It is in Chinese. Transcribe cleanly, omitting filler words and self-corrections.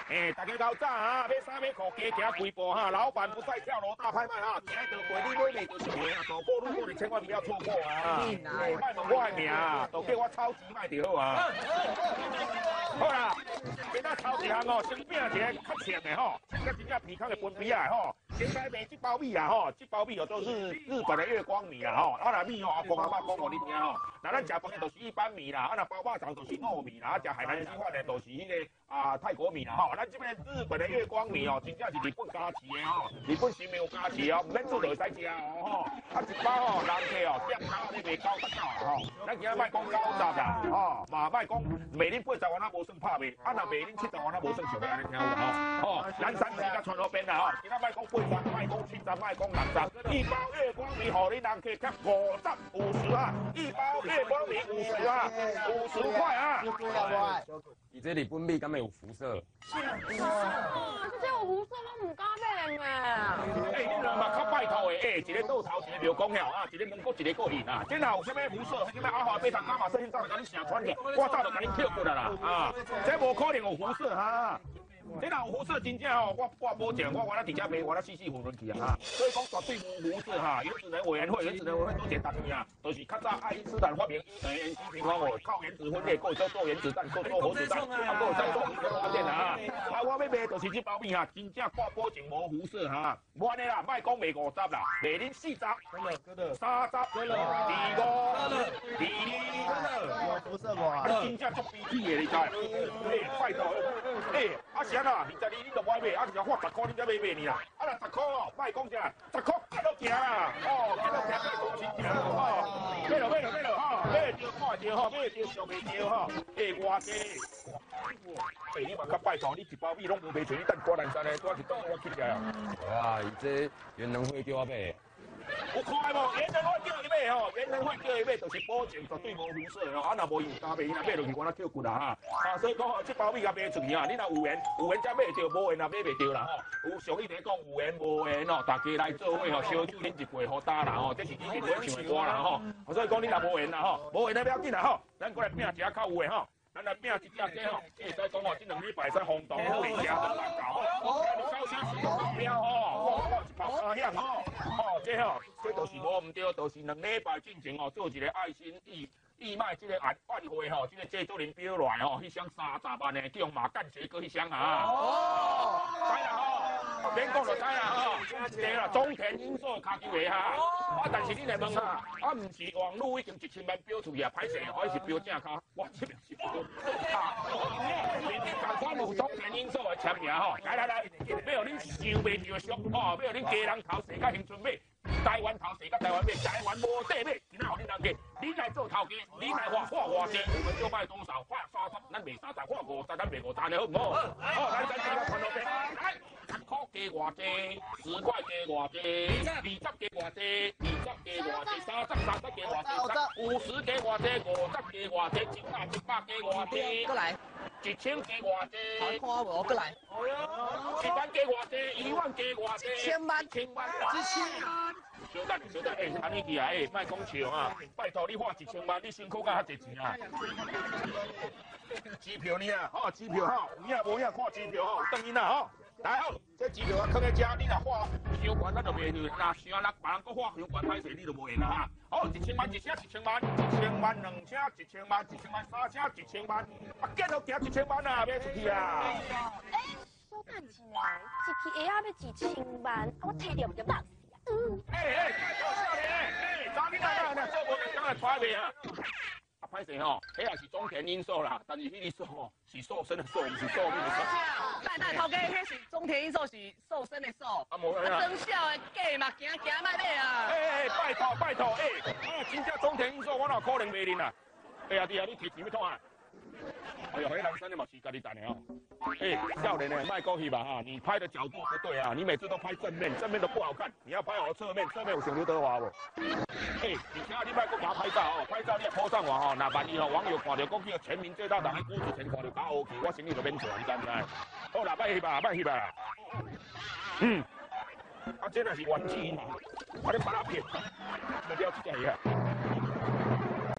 大家搞早啊，买衫买裤加行几步哈，老板不再跳楼大拍卖哈，今日过你买卖就是卖啊，走过路过你千万不要错过啊！卖问我的名，都叫我超级卖就好啊！好啦，今仔头一项哦，先拼一个较浅的吼，这个真正皮康的分皮啊吼，先来卖这包米啊吼，这包米哦都是日本的月光米啦吼，啊那米哦阿公阿妈讲我你听吼，那咱食饭的都是一般米啦，啊那包肉肠都是糯米啦，啊食海南鸡饭的都是迄个泰国米啦吼，咱这边日本的月光米哦，真正是日本加持的吼，日本是没有加持哦，唔免做就会使食哦吼，啊一包哦人客哦店家你卖99吼，咱今仔卖讲90啦吼，嘛卖讲卖恁80元啊无算拍卖，啊若卖恁70元啊无算上安尼听有无吼？咱山区甲川路边啦吼，今仔卖讲80，卖讲70，卖讲60，一包月光米，互恁人客才50啊，一包月光米50啊，50块啊。 你这日本米敢会有辐射？ 这有辐射我唔敢买嘛。 你两嘛较拜托的，一个倒头，一个庙公晓啊，一个门口，一个过瘾啊。这若有啥物辐射，啥物阿华贝塔伽马射线，早就甲你成传去，我早就甲你跳过啦啊！这无可能有辐射哈。这若有辐射真正吼，我保证，我那直接卖，我那死混run去啊！所以讲绝对无辐射哈。原子能委员会都简单呀，就是较早爱因斯坦发明原子平方哦，靠原子分裂，够做原子弹，够做核子弹，够再做发电啊！我要卖就是这包米哈，真正我保证无辐射哈。无安尼啦，卖讲卖50啦，卖恁40，真的，30，真的，25，22， 有辐射无啊？ 真正足悲气的，你知？拜托，啊是安那，22你就买，啊就花10块你才买你啦，啊若10块哦，卖讲啥，10块几多行啦，几多行卖公斤行哦，买了吼，买着看着吼，买着上袂着吼，偌济，你嘛较拜托，你一包米拢无卖出，你等过南山的，我是当我起来啊。 哇，伊这元能会叫我买。 有看无？元能会叫伊买吼，元能会叫伊买，就是保证绝对无辐射哦。啊，若无用加卖，伊若买落去，我那跳骨啦哈。所以讲这包米甲卖出去啊，你若有缘才买着，无缘也买袂着啦吼。有俗语在讲有缘无缘哦，大家来做伙吼，烧酒饮一杯好打啦吼，这是以前咧唱的歌啦吼。所以讲你若无缘啦吼，无缘咧不要紧啦吼，咱过来拼一下较有的吼。咱来拼一只鸡吼，会使讲吼，这2礼拜使轰动好利食很难搞吼，高兴是目标吼，一跑三响吼，这吼，这都是无唔对，都是2礼拜进前吼，做一个爱心义卖这个晚会吼，这个制作人表来吼，迄箱30万的叫马干鞋哥迄箱啊，知啦吼，免讲就知啦吼，对啦，中田英寿卡球的哈，但是你来问哈，唔是网络已经1000万标出去啊，歹势，还是标正卡，我这边是标赶快有中田英寿的签名吼，来，要有恁想袂着俗吼，要有恁家人头生甲乡村买。台湾头生甲台湾买，台湾无地买，今仔互恁人家，你来做头家，你来花偌济，我们就卖多少，花30，咱卖30，花50，咱卖50的好唔好？好，咱这个传到边，来，10块加偌济，10块加偌济，20加偌济，20加偌济，30加偌济，50加偌济，50加偌济，100加偌济， 过来 ，1000加偌济， 看无过来 ，1万加偌济，1万加偌济 ，1000万 ，1000万 ，1000万。 小等，安尼去啊，莫讲笑啊！拜托你花1000万，你辛苦甲遐济钱啊！机票呢啊，机票吼，有影无影看机票吼，等因啦吼。来好，这机票啊，放在遮，你若花伤悬，咱就袂去；若伤力，别人搁花伤悬，歹势你就无闲啦哈。好，1000万一车1000万，1000万2车1000万，1000万3车1000万，啊，见到行1000万啊，买出去啊！ 小等一下，一批鞋要1000万，我摕着不就烂？ 做少年查你哪做无刚才拖袂啊？歹势吼，迄也是中田英寿啦，但是迄个寿吼是瘦身的瘦，不是寿命的寿。 带头家，迄是中田英寿是瘦身的瘦， 啊无啊， 生肖的假嘛，行卖买啊！ 拜托，真正中田英寿，我哪可能袂认啊？弟啊，你提钱要创啊？哎呦，迄人生的嘛是家己等的哦。少年的卖讲戏吧哈，你拍的角度不对啊，你每次都拍正面，正面都不好看，你要拍好侧面，侧面有像刘德华不？而且你卖讲拍照哦，拍照你也 po 上网哦，那万一哦网友看到讲去全民最大党的郭子乾看到打我去，我心里就免做，你知唔知？好啦，卖翕吧。这若是原机嘛，我咧把它骗，目标是这样。